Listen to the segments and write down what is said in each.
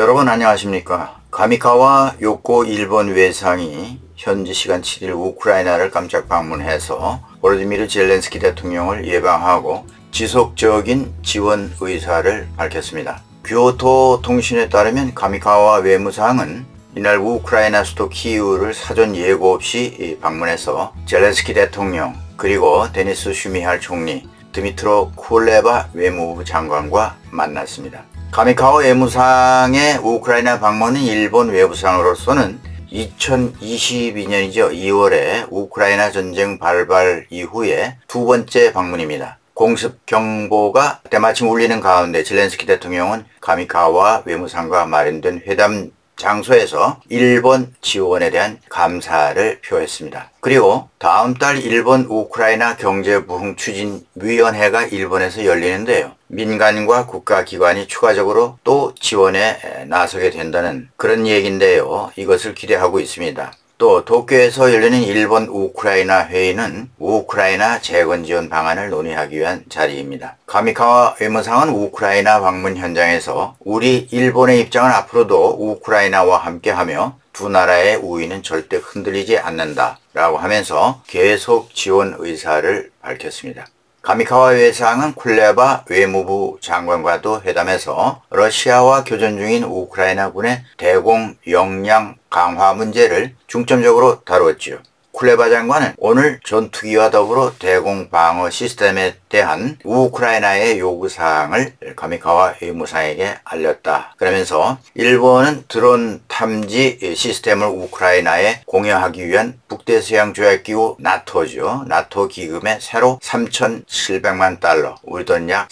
여러분 안녕하십니까. 가미카와 요코 일본 외상이 현지 시간 7일 우크라이나를 깜짝 방문해서 보로디미르 젤렌스키 대통령을 예방하고 지속적인 지원 의사를 밝혔습니다. 교토 통신에 따르면 가미카와 외무상은 이날 우크라이나 수도 키이우를 사전 예고 없이 방문해서 젤렌스키 대통령 그리고 데니스 슈미할 총리, 드미트로 쿨레바 외무부 장관과 만났습니다. 가미카와 외무상의 우크라이나 방문은 일본 외무상으로서는 2022년이죠. 2월에 우크라이나 전쟁 발발 이후에 두 번째 방문입니다. 공습 경보가 때마침 울리는 가운데 젤렌스키 대통령은 가미카와 외무상과 마련된 회담 장소에서 일본 지원에 대한 감사를 표했습니다. 그리고 다음 달 일본 우크라이나 경제부흥 추진위원회가 일본에서 열리는데요. 민간과 국가기관이 추가적으로 또 지원에 나서게 된다는 그런 얘기인데요. 이것을 기대하고 있습니다. 또 도쿄에서 열리는 일본 우크라이나 회의는 우크라이나 재건 지원 방안을 논의하기 위한 자리입니다. 가미카와 외무상은 우크라이나 방문 현장에서 우리 일본의 입장은 앞으로도 우크라이나와 함께하며 두 나라의 우위는 절대 흔들리지 않는다 라고 하면서 계속 지원 의사를 밝혔습니다. 가미카와 외상은 쿨레바 외무부 장관과도 회담해서 러시아와 교전 중인 우크라이나군의 대공 역량 강화 문제를 중점적으로 다루었지요. 쿨레바 장관은 오늘 전투기와 더불어 대공 방어 시스템에 대한 우크라이나의 요구사항을 가미카와 외무상에게 알렸다. 그러면서 일본은 드론 탐지 시스템을 우크라이나에 공여하기 위한 북대서양 조약기구 나토죠. 나토 기금에 새로 3,700만 달러, 우리 돈 약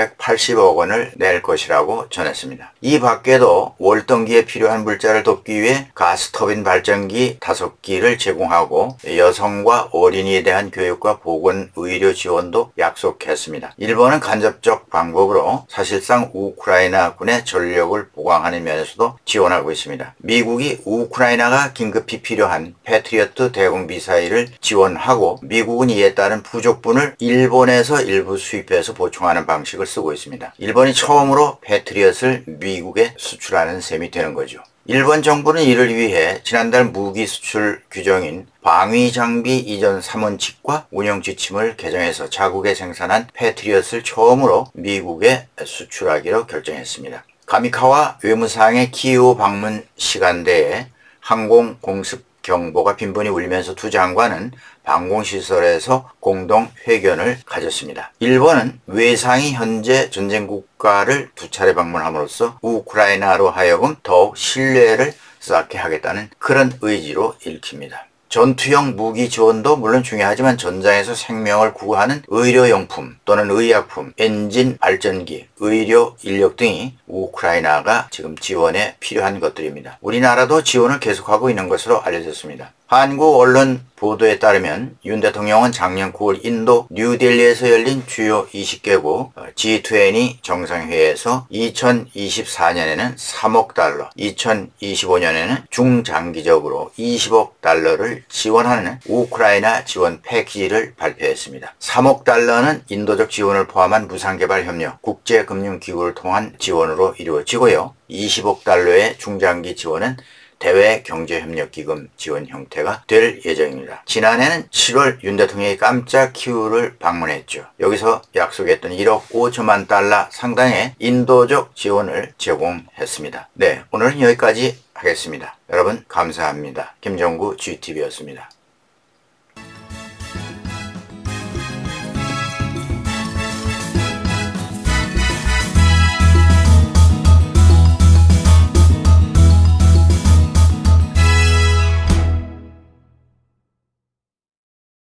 480억 원을 낼 것이라고 전했습니다. 이 밖에도 월등기에 필요한 물자를 돕기 위해 가스터빈 발전기 5기를 제공하고 여성과 어린이에 대한 교육과 보건 의료 지원도 약속했습니다. 일본은 간접적 방법으로 사실상 우크라이나 군의 전력을 보강하는 면에서도 지원하고 있습니다. 미국이 우크라이나가 긴급히 필요한 패트리어트 대공 미사일을 지원하고 미국은 이에 따른 부족분을 일본에서 일부 수입해서 보충하는 방식을 쓰고 있습니다. 일본이 처음으로 패트리엇을 미국에 수출하는 셈이 되는 거죠. 일본 정부는 이를 위해 지난달 무기 수출 규정인 방위 장비 이전 3원칙과 운영 지침을 개정해서 자국에 생산한 패트리엇을 처음으로 미국에 수출하기로 결정했습니다. 가미카와 외무상의 키이우 방문 시간대에 항공 공습 경보가 빈번히 울리면서 두 장관은 방공시설에서 공동 회견을 가졌습니다. 일본은 외상이 현재 전쟁 국가를 두 차례 방문함으로써 우크라이나로 하여금 더욱 신뢰를 쌓게 하겠다는 그런 의지로 읽힙니다. 전투형 무기 지원도 물론 중요하지만 전장에서 생명을 구하는 의료용품 또는 의약품, 엔진 발전기, 의료 인력 등이 우크라이나가 지금 지원에 필요한 것들입니다. 우리나라도 지원을 계속하고 있는 것으로 알려졌습니다. 한국 언론 보도에 따르면 윤 대통령은 작년 9월 인도 뉴델리에서 열린 주요 20개국 G20 정상회의에서 2024년에는 3억 달러, 2025년에는 중장기적으로 20억 달러를 지원하는 우크라이나 지원 패키지를 발표했습니다. 3억 달러는 인도적 지원을 포함한 무상개발협력, 국제금융기구를 통한 지원으로 이루어지고요. 20억 달러의 중장기 지원은 대외경제협력기금 지원 형태가 될 예정입니다. 지난해는 7월 윤 대통령이 깜짝 키이우를 방문했죠. 여기서 약속했던 1억 5천만 달러 상당의 인도적 지원을 제공했습니다. 네, 오늘은 여기까지 하겠습니다. 여러분 감사합니다. 김정구 GTV였습니다.